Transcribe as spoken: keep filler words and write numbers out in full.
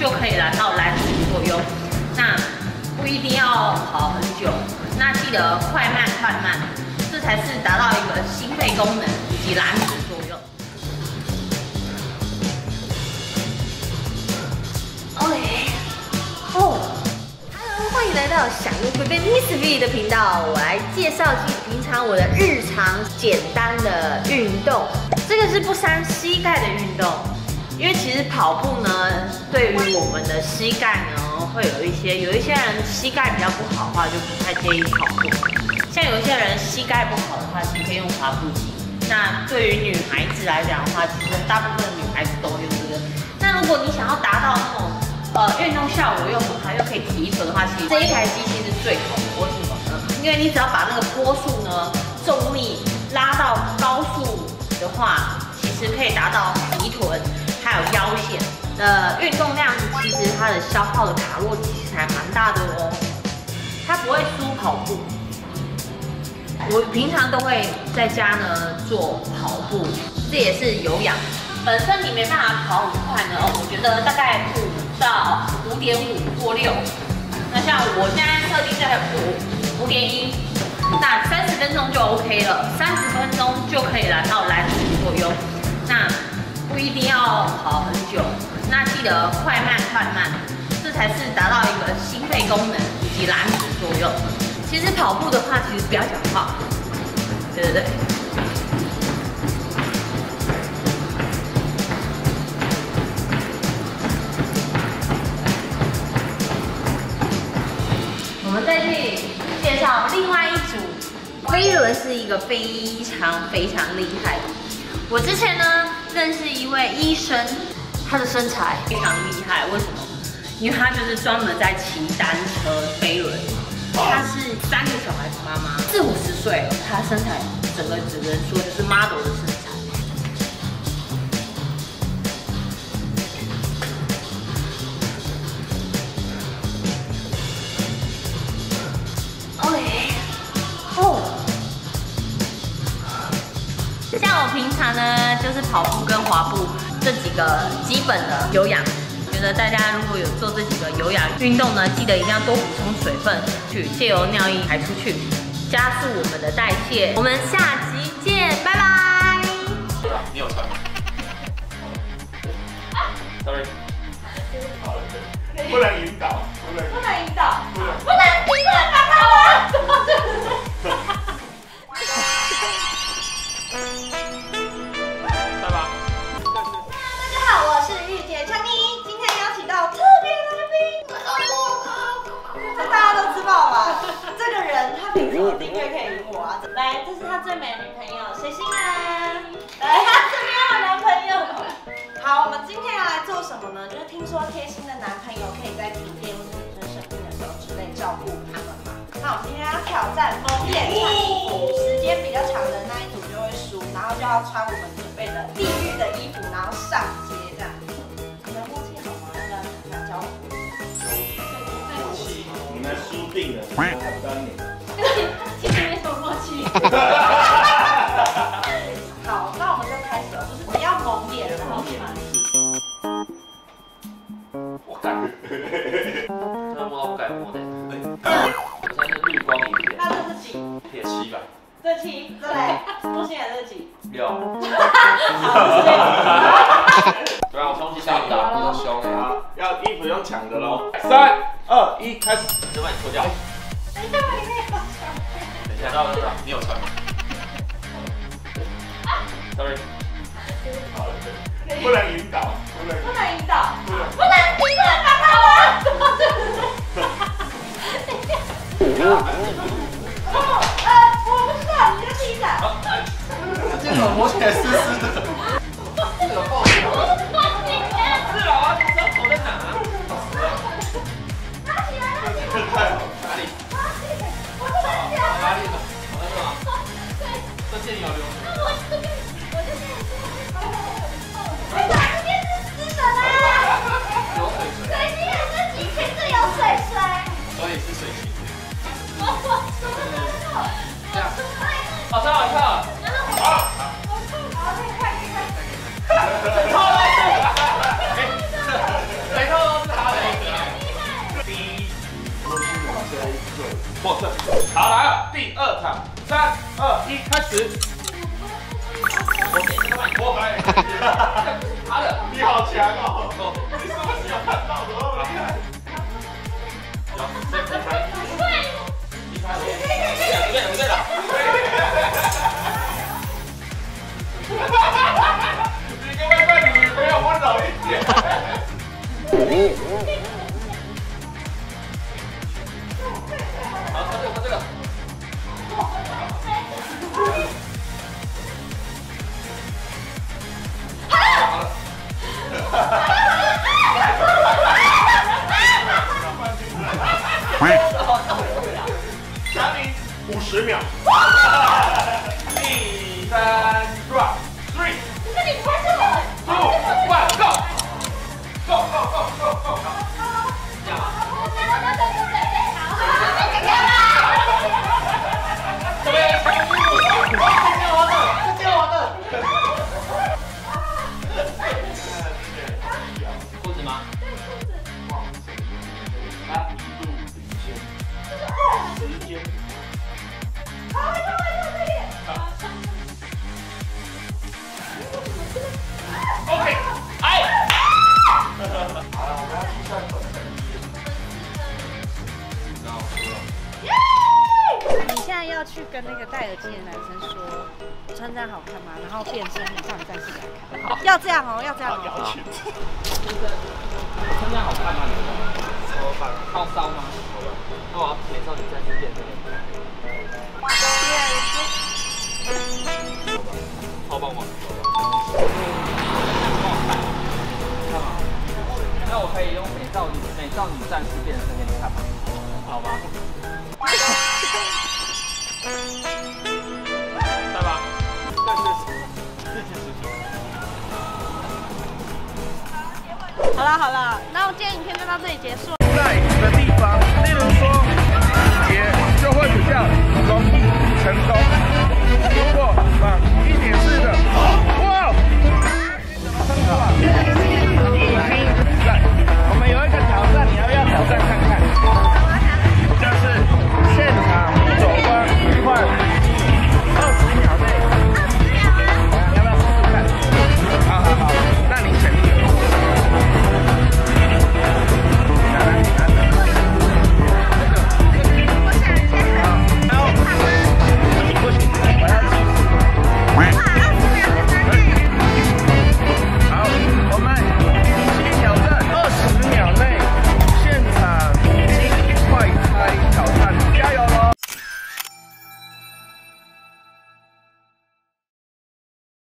就可以达到燃脂作用。那不一定要跑很久，那记得快慢快慢，这才是达到一个心肺功能以及燃脂作用。OK， 哦。 欢迎来到享用贝贝 Miss V 的频道，我来介绍平常我的日常简单的运动。这个是不伤膝盖的运动，因为其实跑步呢，对于我们的膝盖呢，会有一些有一些人膝盖比较不好的话，就不太建议跑步。像有一些人膝盖不好的话，其实可以用滑步机。那对于女孩子来讲的话，其实大部分女孩子都用这个。那如果你想要达到那种 呃，运动效果又很好，又可以提臀的话，其实这一台机器是最好的。为什么呢？因为你只要把那个波速呢，重力拉到高速的话，其实可以达到提臀，还有腰线的运动量。其实它的消耗的卡路里其实还蛮大的哦，它不会输跑步。我平常都会在家呢做跑步，这也是有氧。本身你没办法跑很快呢，哦，我觉得大概五 到五点五或六，那像我现在设定在五五点一，那三十分钟就 OK 了，三十分钟就可以达到燃脂作用。那不一定要跑很久，那记得快慢快慢，这才是达到一个心肺功能以及燃脂作用。其实跑步的话，其实不要讲话，对对对。 我们再去介绍另外一组，飞轮是一个非常非常厉害的。我之前呢认识一位医生，他的身材非常厉害，为什么？因为他就是专门在骑单车飞轮。他是三个小孩子妈妈，四五十岁了，他身材整个只能说就是 model 的身材。 像我平常呢，就是跑步跟滑步这几个基本的有氧。觉得大家如果有做这几个有氧运动呢，记得一定要多补充水分，去借由尿液排出去，加速我们的代谢。我们下集见，拜拜。 你有穿吗 ？Sorry。好了，不能引导，不能不能引导， 不能不能不能打到我。订阅可以赢我啊！来，这是他最美的女朋友，水星啊！来，他这边有男朋友。好，我们今天要来做什么呢？就是听说贴心的男朋友可以在停电或者女生生病的时候之类照顾他们嘛。那我们今天要挑战蒙眼穿衣服，时间比较长的那一组就会输，然后就要穿我们准备的地狱的衣服，然后上街这样。你们默契好吗？要不要要教我？ 默契，你们输定了，还不到你。 其实没什么默契。好，那我们就开始了，就是不要蒙脸，然后穿。 我敢。 真的摸到不该摸的。我现在是绿光影片。 那这是几？ 贴七吧。 这七，这嘞，多心眼这是几？ 六。 好， 对啊，我冲击上打比较凶哎。 好，要衣服用抢的喽。三、二、一，开始。 先把你脱掉。 等一下，我里面有穿。 等一下，到了，你有穿吗 ？Sorry。 好了，不能引导，不能。 不能引导， 不能。 不能，你不能打到我。哦，呃，我不知道，你就自己打。 这个摸起来湿湿的。 这个爆掉。是老啊，你知道头在哪？ 拿起来，拿起来。 哪里？ 我这边讲， 哪里？我在这吗？对，这件有流。 我这边，我这边，哎呀，这边是湿的啦。 有水水。 水晶也是几片是有水水。 所以是水晶。 我我什么都没有。 这样。好，三好，一看。 好，我看好嘞。 获胜。好，来了，第二场，三二一，开始。我每次都把你拖开。好的，你好强哦！你是不是有看到的？有，这这台。你看，对对对的。你可不可以对你女朋友温柔一点？好，看这个，看这个。好了。奖你五十秒。第三 round three。那你快点。two one go go go go go go go。这边这接我的，这接我的。裤子吗？来，一路领先。时间。OK， 哎。好了，我们要计算本分。然后输了。 你现在要去跟那个戴耳机的男生说，我穿这样好看吗？然后变身很像战士给他看。好，要这样哦，要这样哦。 我穿这样好看吗？你觉得？我反靠骚吗？那我要美少女战士变身。超棒吗？看嘛？那我可以用美少女美少女战士变身给你看吗？好吗？在吧？但是日期时间。 好了好了，那我今天影片就到这里结束。 在的地方，例如说季节就会比较容易成功。如果啊一点式的，哇，怎么称呼啊？